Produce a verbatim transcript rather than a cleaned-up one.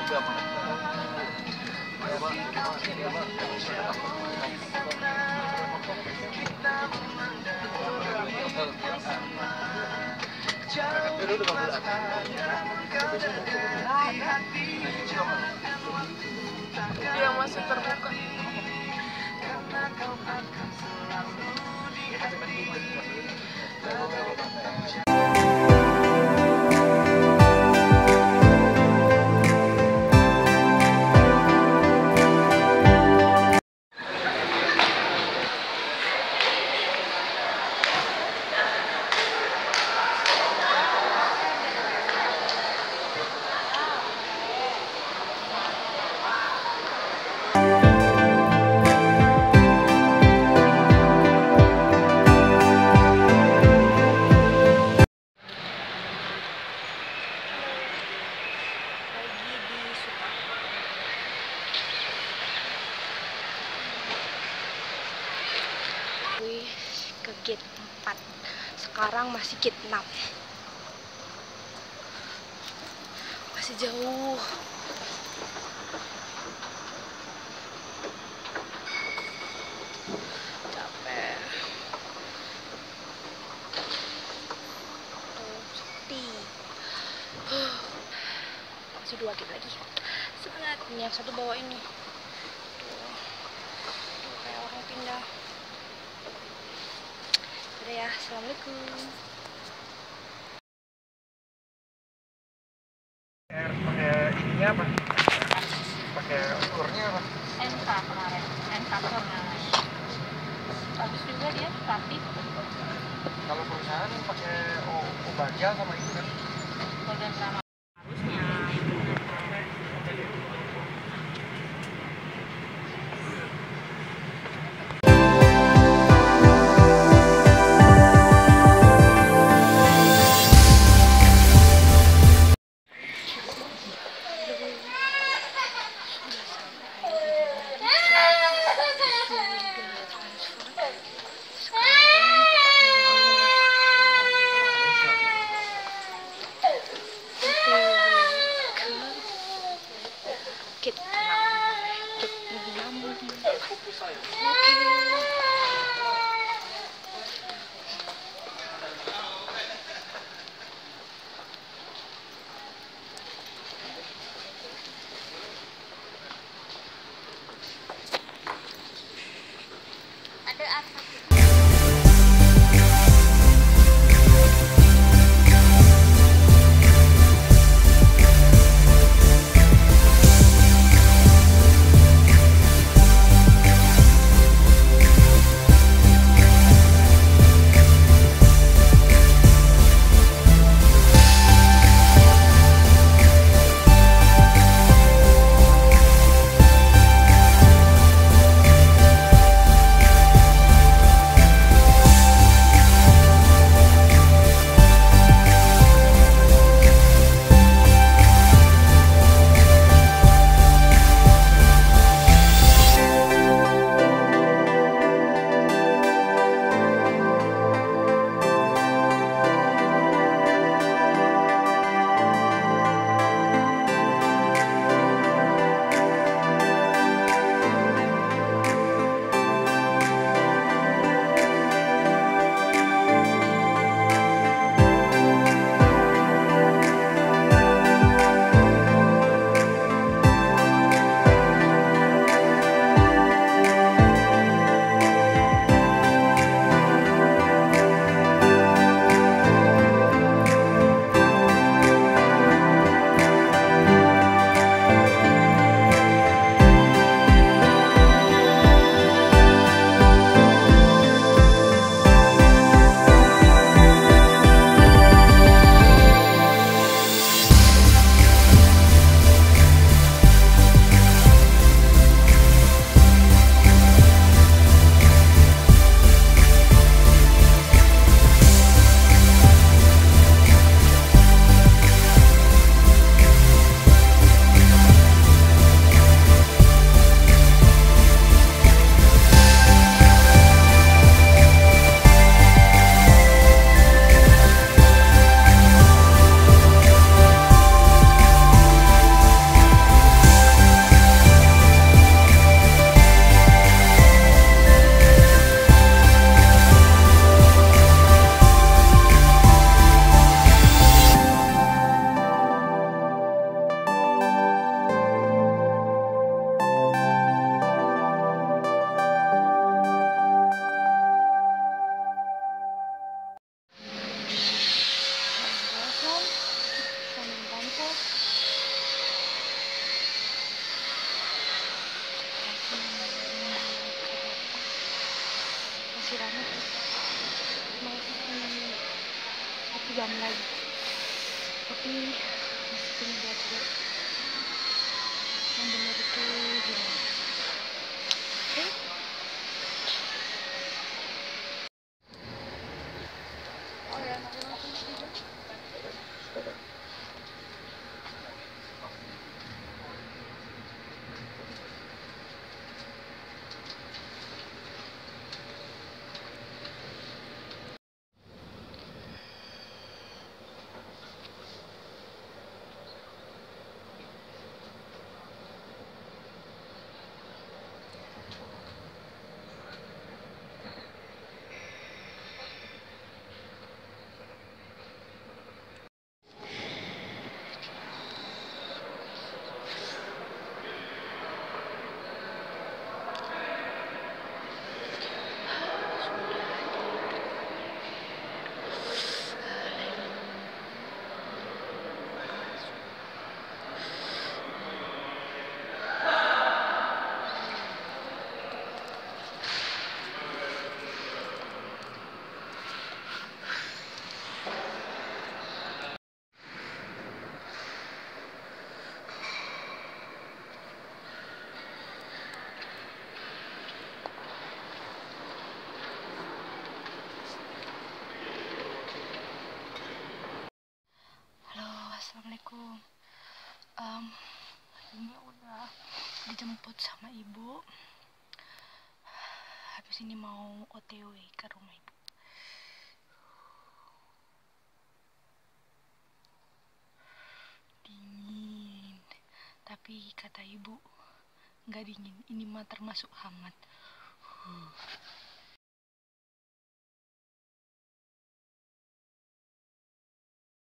Dia masih terbuka. Ke gate empat, sekarang masih gate enam, masih jauh. Capek. Tuh, sepi. Masih dua gate lagi. Semangat. Ini yang satu bawa ini. Tuh, tuh kayak orang pindah. Udah ya, assalamualaikum. Pakai ininya apa? Pakai ukurnya apa? N K kemarin, N K turnya. Bagus juga dia, rapih. Kalau perusahaan pakai O baja sama itu kan? Golden Rama harusnya. Gate enam, gate enam. Ada apa? satu jam lagi, tapi masih pengen lihat-lihat yang benar itu gimana. Oke. Oh ya, nanti langsung tidur. Assalamualaikum. Um, ini udah dijemput sama ibu. Habis ini mau O T W ke rumah ibu. Dingin, tapi kata ibu nggak dingin. Ini mah termasuk hangat. Huh.